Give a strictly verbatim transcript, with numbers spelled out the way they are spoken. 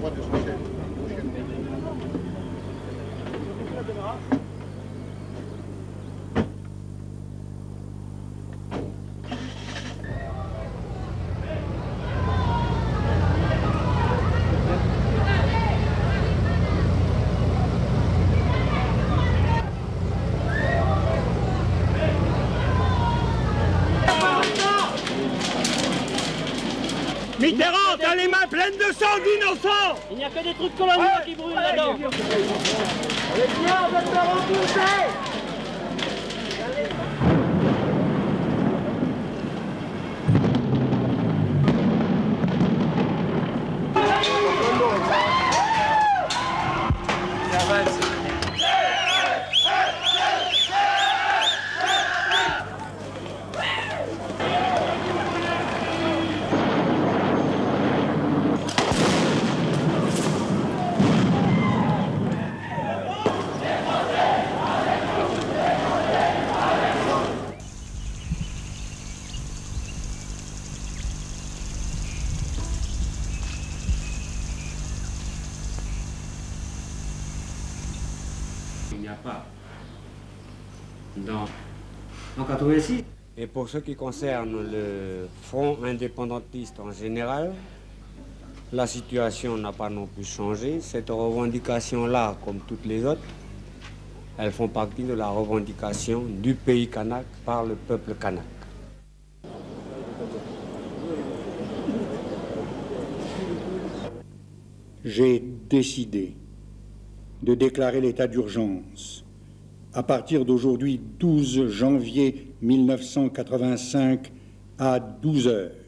droite de son chef. Mitterrand, t'as les mains pleines de sang d'innocents! Il n'y a que des trucs coloniaux ouais, qui brûlent ouais, là-dedans. Allez, viens, on va te repousser! Il n'y a pas dans, en quatre-vingt-six. Et pour ce qui concerne le front indépendantiste en général, la situation n'a pas non plus changé. Cette revendication-là, comme toutes les autres, elles font partie de la revendication du pays kanak par le peuple kanak. J'ai décidé de déclarer l'état d'urgence à partir d'aujourd'hui douze janvier mille neuf cent quatre-vingt-cinq à douze heures.